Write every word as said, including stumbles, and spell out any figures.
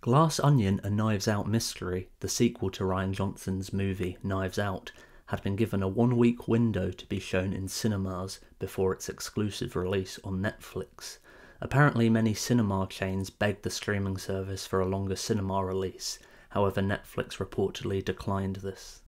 Glass Onion: A Knives Out Mystery, the sequel to Rian Johnson's movie Knives Out, had been given a one-week window to be shown in cinemas before its exclusive release on Netflix. Apparently many cinema chains begged the streaming service for a longer cinema release, however Netflix reportedly declined this.